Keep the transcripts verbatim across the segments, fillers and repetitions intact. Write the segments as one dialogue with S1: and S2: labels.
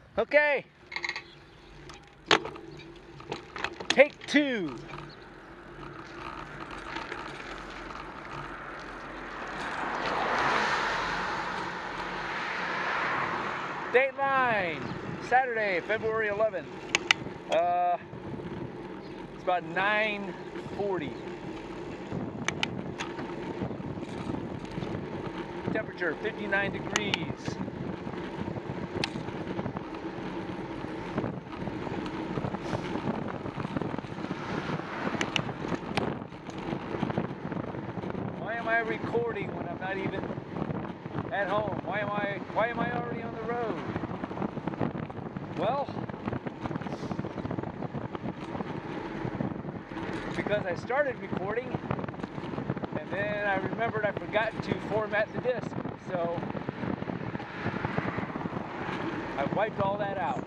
S1: Okay. Take two. Dateline, Saturday, February eleventh. Uh, it's about nine forty. Temperature fifty-nine degrees. Why am I recording when I'm not even at home? Why am I why am I already on the road? Well, because I started recording and then I remembered I forgot to format the disc. So I wiped all that out.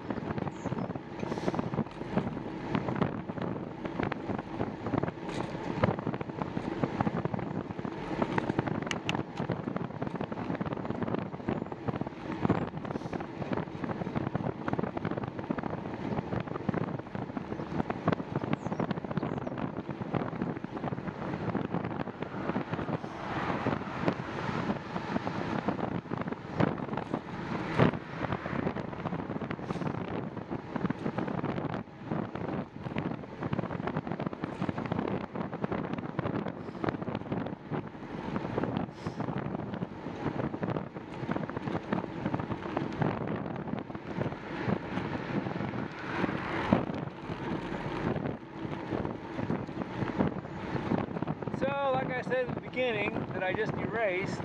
S1: Like I said at the beginning, that I just erased,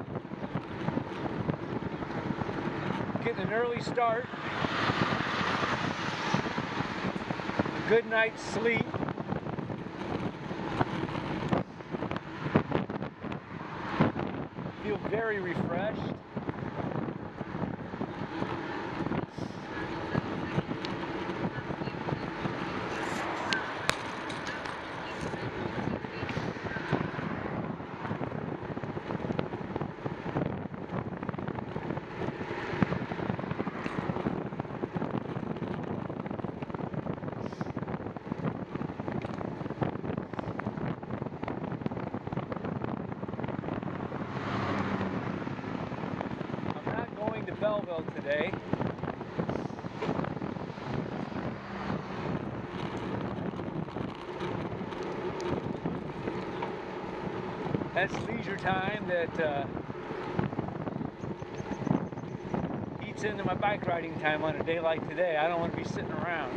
S1: getting an early start, a good night's sleep, feel very refreshed. Belleville today. That's leisure time that uh, eats into my bike riding time on a day like today. I don't want to be sitting around.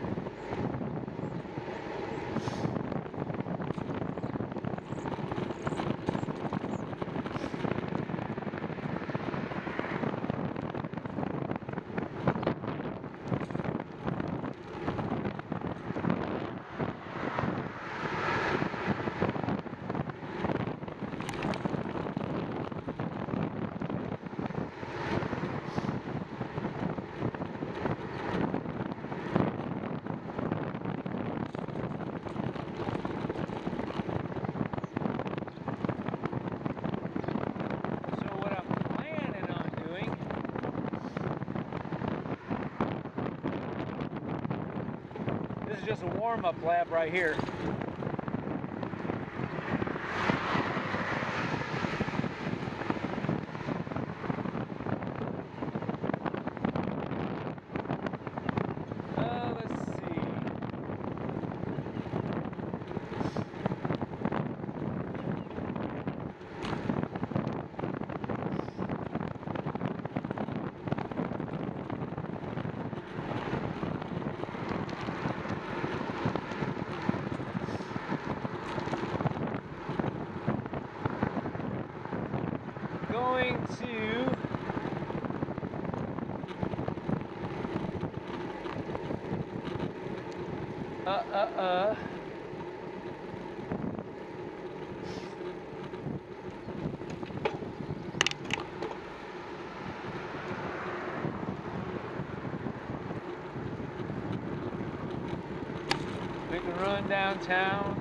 S1: This is just a warm-up lap right here. Uh, let's see. Going to uh uh uh make a run downtown.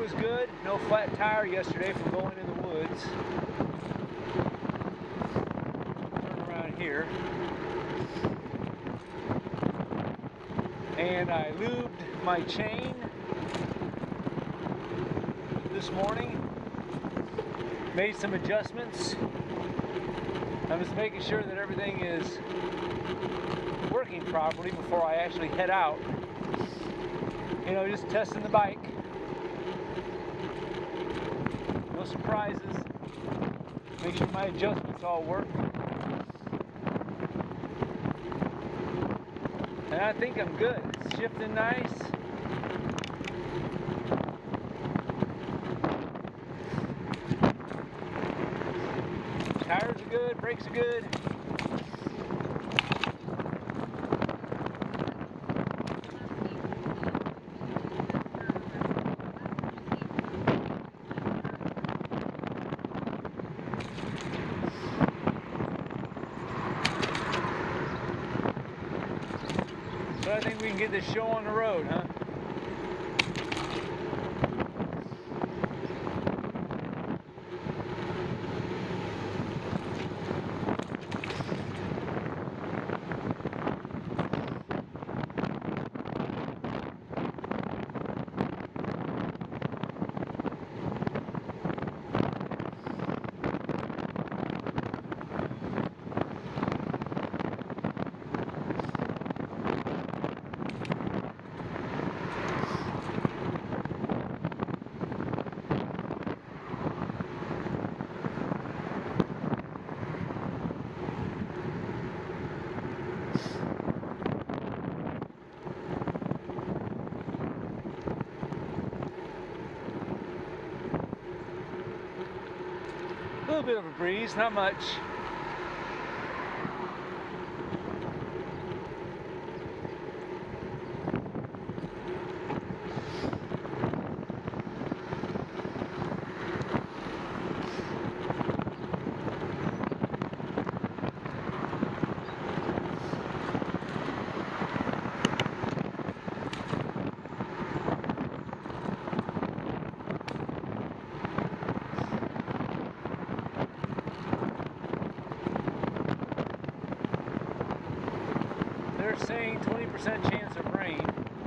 S1: was good. No flat tire yesterday from going in the woods. Turn around here. And I lubed my chain this morning. Made some adjustments. I'm just making sure that everything is working properly before I actually head out. You know, just testing the bike. No surprises. Make sure my adjustments all work. And I think I'm good. It's shifting nice. Tires are good, brakes are good. So I think we can get this show on the road, huh? A little bit of a breeze, not much. They're saying twenty percent chance of rain.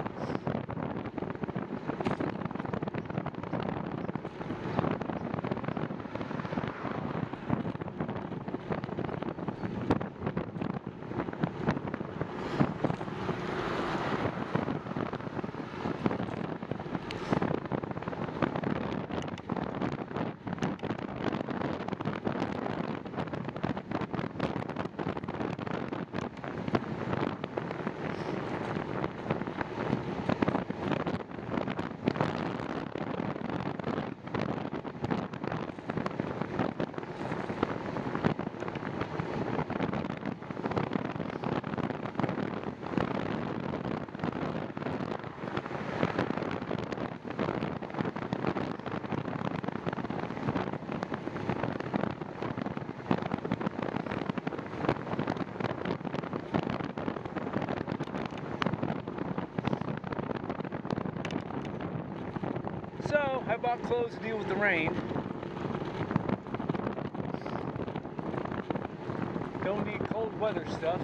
S1: So, I bought clothes to deal with the rain. Don't need cold weather stuff.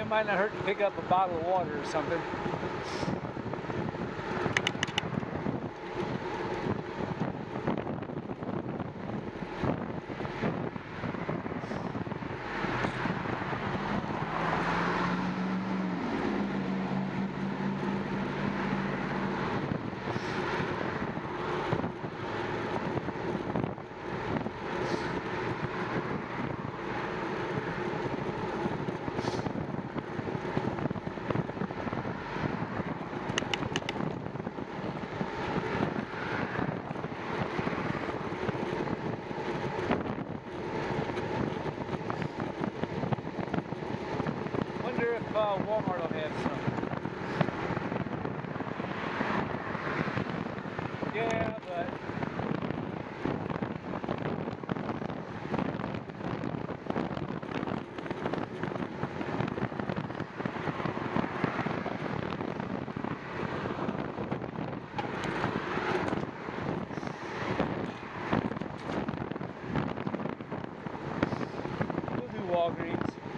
S1: it might not hurt to pick up a bottle of water or something. Uh, Walmart will have some. Yeah, but we'll do Walgreens.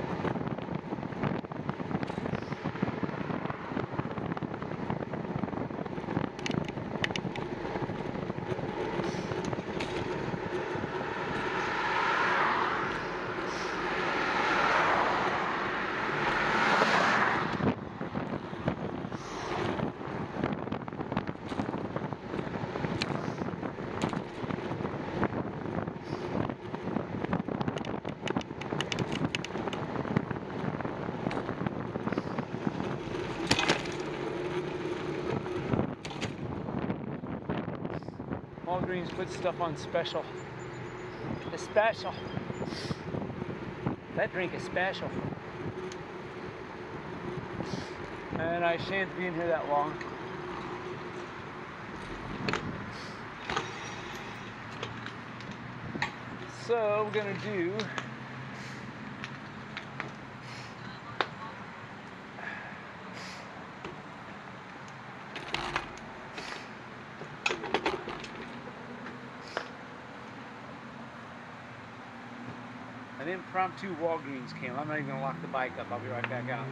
S1: Walgreens puts stuff on special. It's special. That drink is special. And I shan't be in here that long. So we're gonna do an impromptu Walgreens camp. I'm not even gonna lock the bike up. I'll be right back out.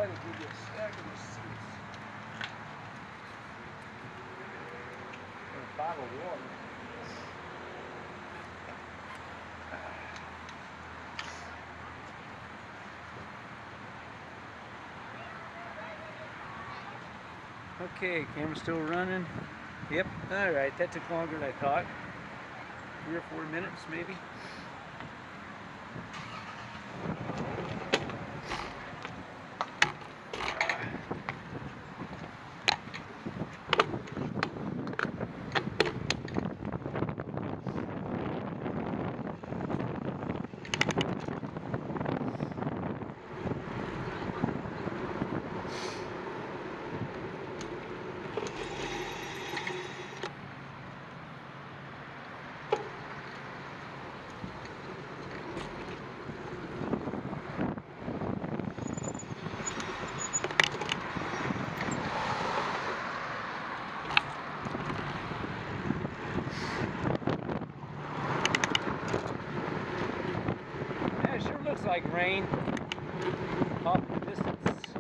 S1: try to give you a stack of receipts. And a bottle of water. Okay, camera's still running. Yep, alright, that took longer than I thought. Three or four minutes maybe. Looks like rain off in the distance.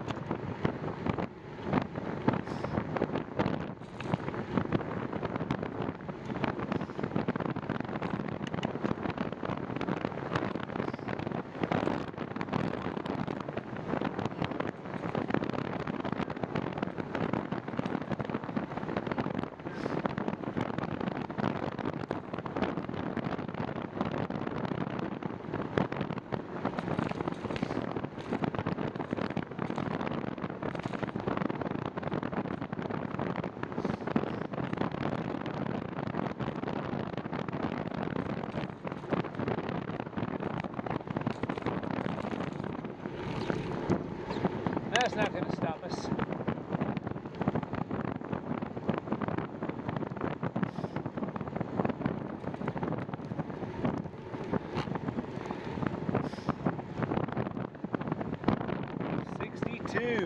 S1: That's not going to stop us. sixty-two.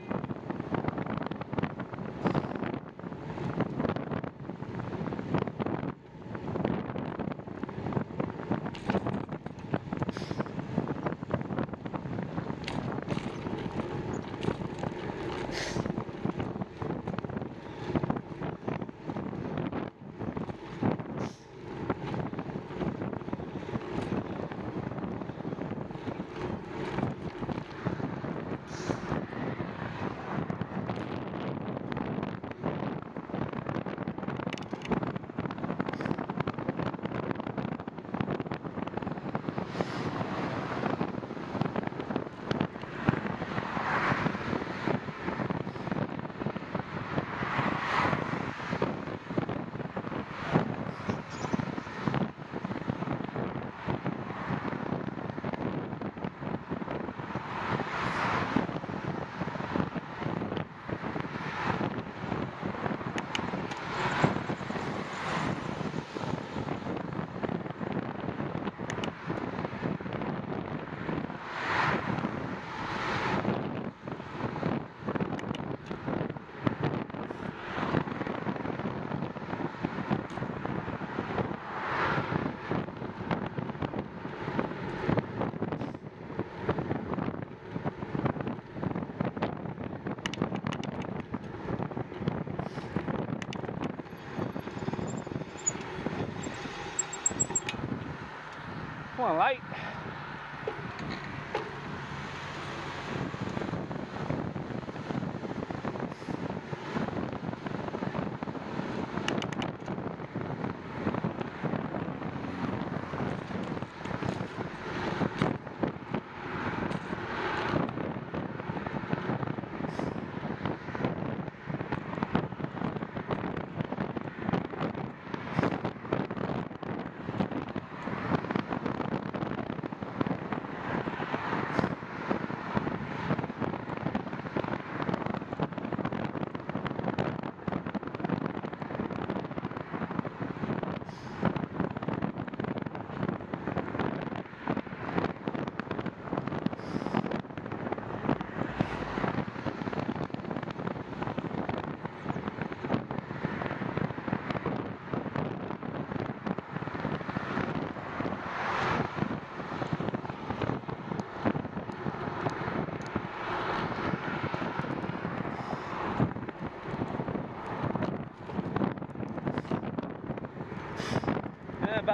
S1: Come on, light.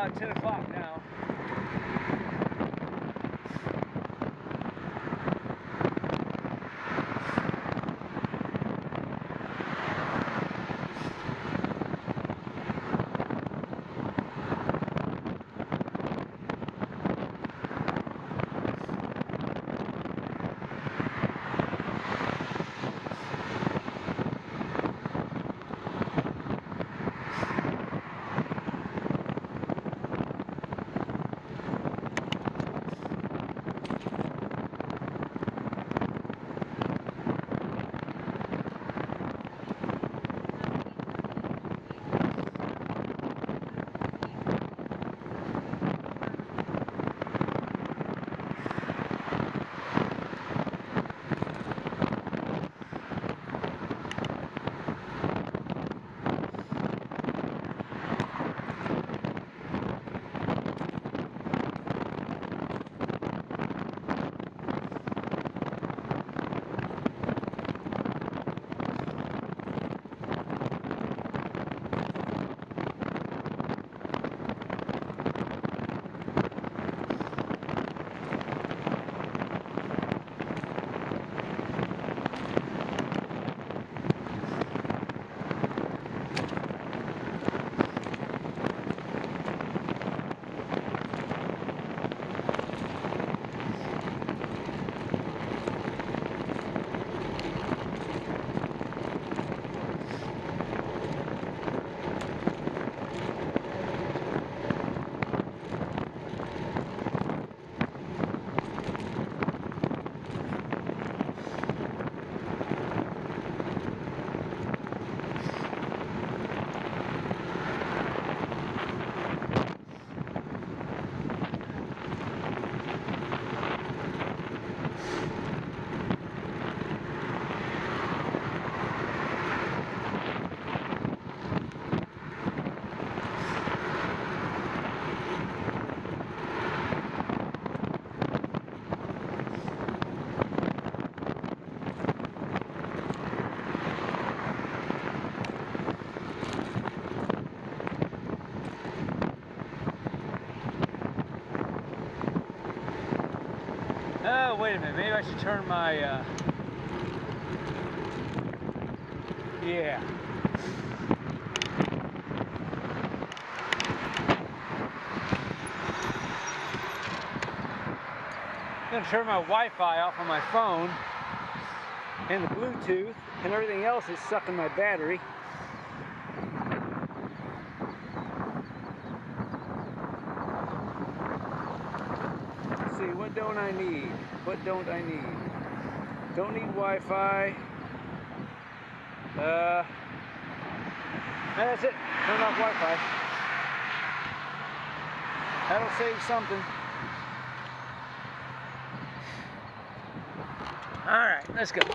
S1: about ten o'clock now. Oh, wait a minute. Maybe I should turn my, uh... yeah. I'm going to turn my Wi-Fi off on my phone, and the Bluetooth, and everything else is sucking my battery. Let's see, what don't I need? What don't I need? Don't need Wi-Fi. Uh, and that's it. Turn off Wi-Fi. That'll save something. Alright, let's go.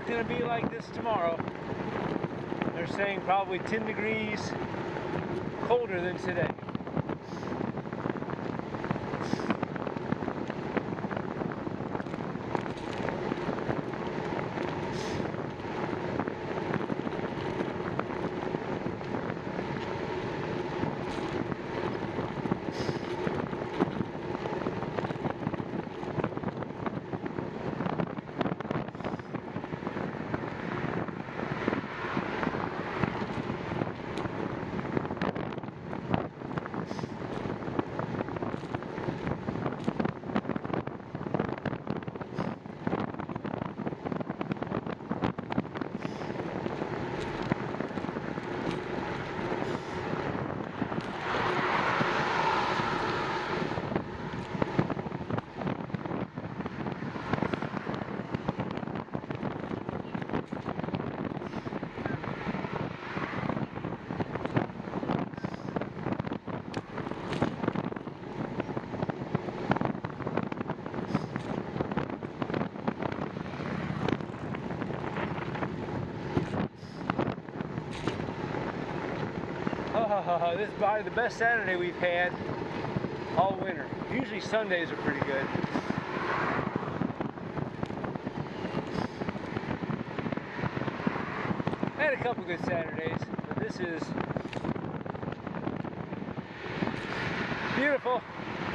S1: going to be like this tomorrow. They're saying probably ten degrees colder than today. Oh, this is probably the best Saturday we've had all winter. Usually Sundays are pretty good. I had a couple good Saturdays, but this is beautiful.